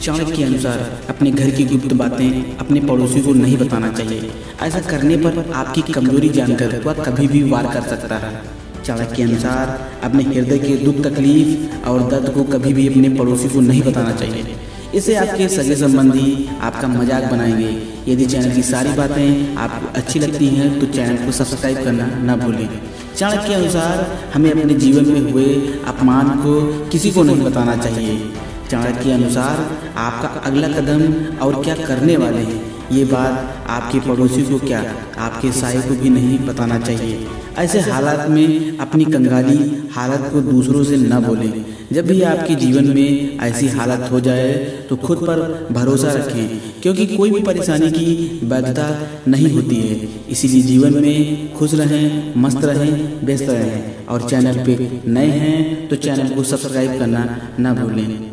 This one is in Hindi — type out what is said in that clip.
चाणक्य के अनुसार अपने घर की गुप्त बातें अपने पड़ोसी को नहीं बताना चाहिए। ऐसा करने पर आपकी कमजोरी जानकर वह कभी भी वार कर सकता है। चाणक्य के अनुसार अपने हृदय के दुख, तकलीफ और दर्द को कभी भी अपने पड़ोसी को नहीं बताना चाहिए। इससे आपके सगे संबंधी आपका मजाक बनाएंगे। यदि चैनल की सारी बातें आपको अच्छी लगती हैं तो चैनल को सब्सक्राइब करना न भूलें। चाणक्य के अनुसार हमें अपने जीवन में हुए अपमान को किसी को नहीं बताना चाहिए। चाणक्य के अनुसार आपका अगला कदम और क्या करने वाले हैं, ये बात आपके पड़ोसी को क्या आपके साये को भी नहीं बताना चाहिए। ऐसे हालात में अपनी कंगाली हालत को दूसरों से न बोलें। जब भी आपके जीवन में ऐसी हालत हो जाए तो खुद पर भरोसा रखें, क्योंकि कोई भी परेशानी की वैधता नहीं होती है। इसीलिए जीवन में खुश रहें, मस्त रहें, व्यस्त रहें। और चैनल पे नए हैं तो चैनल को सब्सक्राइब करना न भूलें।